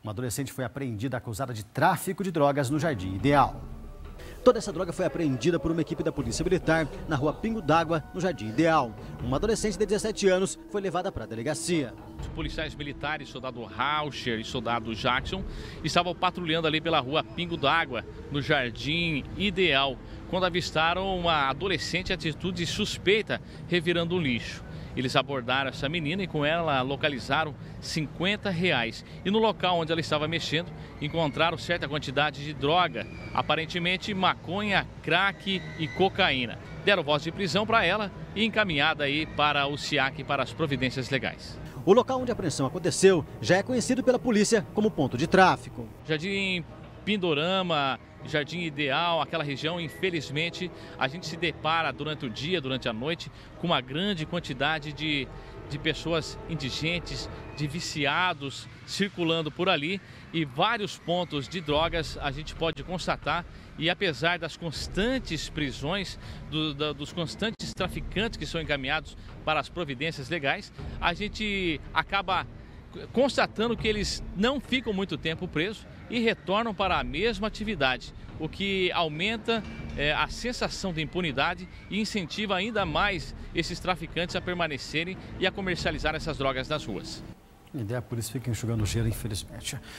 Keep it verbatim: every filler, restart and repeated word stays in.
Uma adolescente foi apreendida acusada de tráfico de drogas no Jardim Ideal. Toda essa droga foi apreendida por uma equipe da Polícia Militar na rua Pingo d'Água, no Jardim Ideal. Uma adolescente de dezessete anos foi levada para a delegacia. Os policiais militares, soldado Rauscher e soldado Jackson, estavam patrulhando ali pela rua Pingo d'Água, no Jardim Ideal, quando avistaram uma adolescente em atitude suspeita revirando um lixo. Eles abordaram essa menina e com ela localizaram cinquenta reais. E no local onde ela estava mexendo, encontraram certa quantidade de droga, aparentemente maconha, crack e cocaína. Deram voz de prisão para ela e encaminhada aí para o S I A C para as providências legais. O local onde a apreensão aconteceu já é conhecido pela polícia como ponto de tráfico. Jardim Pindorama, Jardim Ideal, aquela região, infelizmente, a gente se depara durante o dia, durante a noite, com uma grande quantidade de, de pessoas indigentes, de viciados circulando por ali e vários pontos de drogas a gente pode constatar. E apesar das constantes prisões, do, da, dos constantes traficantes que são encaminhados para as providências legais, a gente acaba constatando que eles não ficam muito tempo presos e retornam para a mesma atividade, o que aumenta é, a sensação de impunidade e incentiva ainda mais esses traficantes a permanecerem e a comercializar essas drogas nas ruas. A ideia, a polícia fica enxugando gelo, infelizmente.